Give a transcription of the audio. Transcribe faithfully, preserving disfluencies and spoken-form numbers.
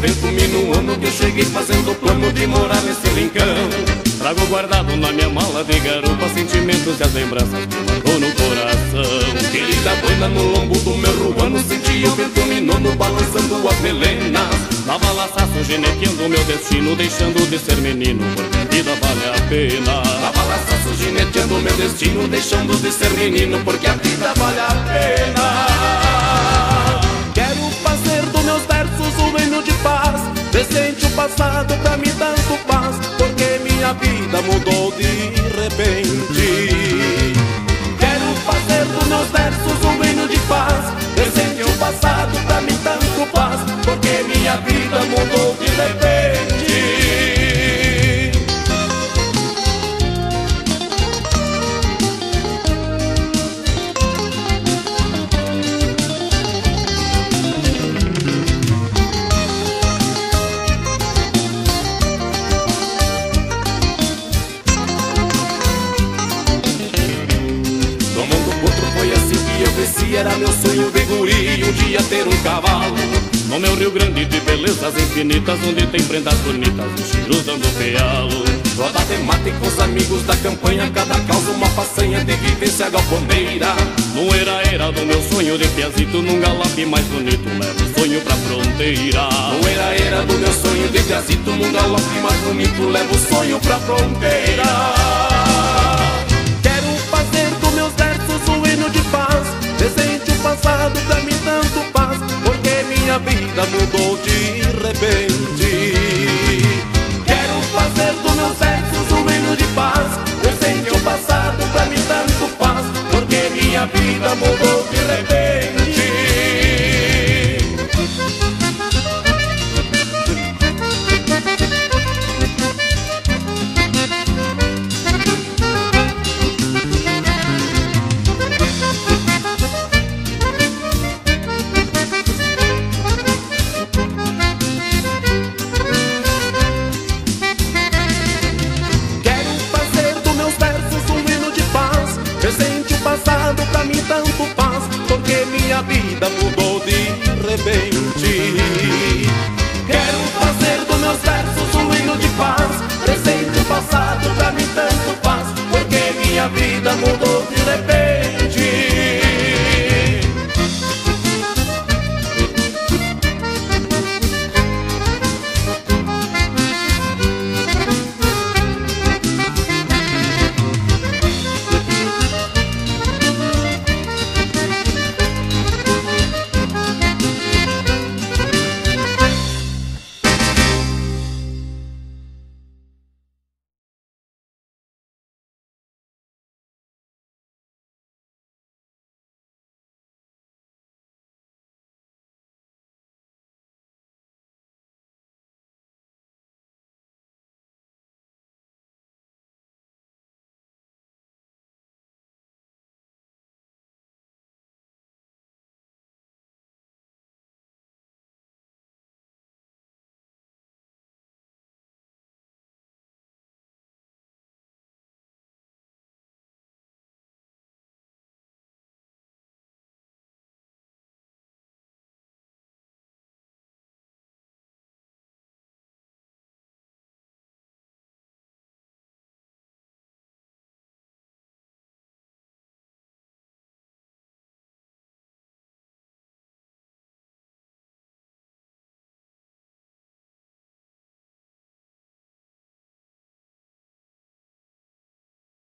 vento minuano que eu cheguei fazendo plano de morar nesse rincão. Trago guardado na minha mala de garupa sentimentos e as lembranças que marcou no coração. Querida buena, no lombo do meu ruano senti o vento minuano balançando as melenas. Dava laçaço gineteando o meu destino, deixando de ser menino, porque a vida vale a pena. Dava laçaço gineteando o meu destino, deixando de ser menino, porque a vida vale a pena. Quero fazer dos meus versos um hino de paz, presente o passado pra mim tanto paz, porque minha vida mudou de repente. Quero fazer dos meus versos um hino de paz, presente o passado pra mim tanto paz, porque minha vida mudou de repente. Era meu sonho de guri um dia ter um cavalo no meu Rio Grande de belezas infinitas, onde tem prendas bonitas e cheiros dando pealo. Roda de mate com os amigos da campanha, cada causa uma façanha de vivência galponeira. No era-era do meu sonho de piazito, num galope mais bonito, levo o sonho pra fronteira. No era-era do meu sonho de piazito, num galope mais bonito, levo o sonho pra fronteira. Quero fazer dos meus versos um hino de paz, presente o passado pra mim tanto paz, porque minha vida mudou de repente. Quero fazer dos meus versos um hino de paz, presente o passado pra mim tanto paz, porque minha vida mudou de repente. Pra mim tanto paz, porque minha vida mudou de repente. Quero fazer dos meus versos um hino de paz, presente o passado pra mim tanto paz, porque minha vida mudou de repente.